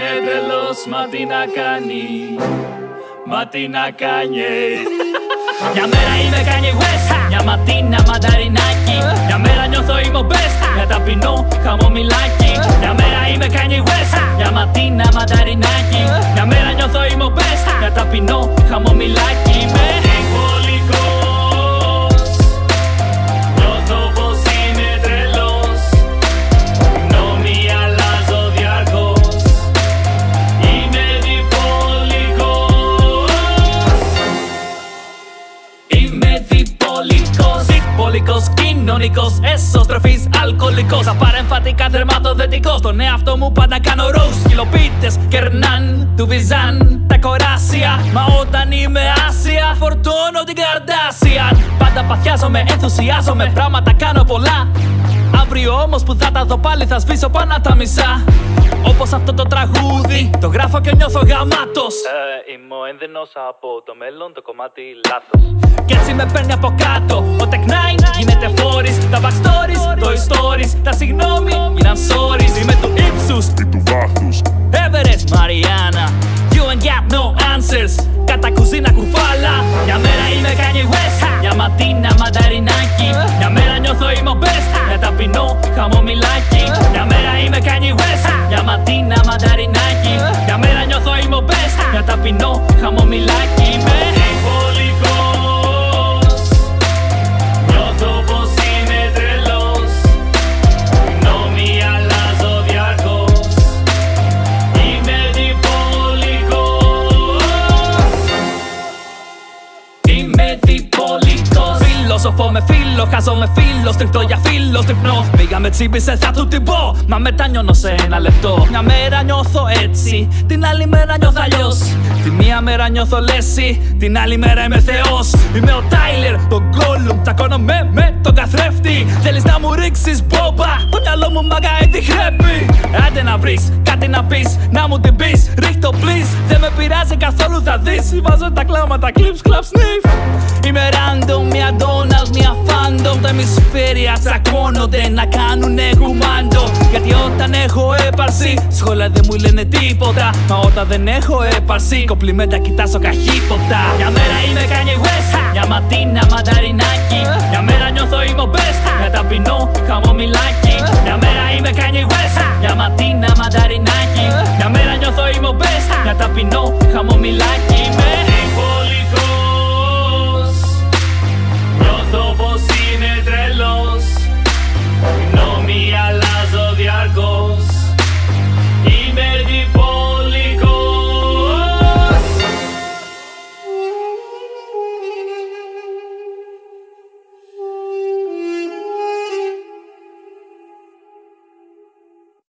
είναι τρελός, μα τι να κάνει, μα τι να κάνει. Μια μέρα είμαι Kanye West, μια ματίνα μανταρινάκι. Μια μέρα νιώθω είμαι ο best, μια ταπεινό χαμομηλάκι. Μια μέρα είμαι Kanye West, μια ματίνα μανταρινάκι. Μια μέρα νιώθω είμαι ο best, μια ταπεινό χαμομηλάκι. Είμαι διπολικός, νιώθω πως είμαι τρελός. Γνώμη αλλάζω διαρκώς, είμαι διπολικός. Είμαι διπολικός, διπολικός, κοινωνικός, εσωστροφής, αλκοολικός, απαρεμφατικά θερματοδετικός. Τον εαυτό μου πάντα κάνω ροζ. Κιλοπίτες κερνάν, του βυζάν τα κοράσια. Μα όταν είμαι άσια φορτώνω την Καρντάσιαν. Πάντα παθιάζομαι, ενθουσιάζομαι, πράγματα κάνω πολλά. Αύριο όμως που θα τα δω πάλι θα σβήσω πάνω τα μισά. Όπως αυτό το τραγούδι, το γράφω και νιώθω γαμάτος. Είμαι ο ένδυνος από το μέλλον, το κομμάτι λάθος. Κι έτσι με παίρνει από κάτω ο Tech 9 γίνεται φόρης. Τα backstories, το stories, τα συγγνώμη γίναν sorries. Είμαι του ύψους ή του βάθους. Everest, Mariana, you ain't got no answers. Κατά κουζίνα κουφάλα. Μια μέρα είμαι Kanye West, μια ματίνα μανταρινάκι. Μια μέρα νιώθω είμαι ο best, μια ταπεινό χαμομηλάκι. Μια μέρα είμαι Kanye West, μια ματίνα μανταρινάκι. Μια μέρα νιώθω είμαι ο best, μια ταπεινό χαμομηλάκι. Είμαι διπολικός, νιώθω πως είμαι τρελός. Γνώμη αλλάζω διαρκώς, είμαι διπολικός. Είμαι διπολικός. Φιλόσοφο με φίλο, χάζω με φίλο, στριφτώ για φίλο, στριφνώ. Πήγα με τσίπησε, θα του την πω, μα μετά νιώνω σε ένα λεπτό. Μια μέρα νιώθω έτσι, την άλλη μέρα νιώθω αλλιώς. Τη μία μέρα νιώθω λέση, την άλλη μέρα είμαι θεός. Είμαι ο Τάιλερ, τον Γκόλουμ, τσακώνω με τον καθρέφτη. Θέλεις να μου ρίξεις μπόμπα, το μυαλό μου μάγα ήδη χρέπει. Άντε να βρεις, κάτι να πεις, να μου την πεις, ρίχτω please. Δεν με πειράζει καθόλου θα δεις, βάζω τα κλάματα, clips, clap, sniff. Είμαι random, μια Donald, μια Phantom. Τα ημισφαίρια τσακώνονται να κάνουνε κουμάντο. Γιατί όταν έχω έπαρση, σχόλια δεν μου λένε τίποτα. Μα όταν δεν έχω έπαρση, κομπλιμέντα κοιτάζω καχύποτα. Μια μέρα είμαι Kanye West, μια ματίνα μανταρινάκι. Μια μέρα νιώθω είμαι ο best, μια ταπεινό χαμομηλάκι. Μια μέρα είμαι Kanye West, μια ματίνα μανταρινάκι.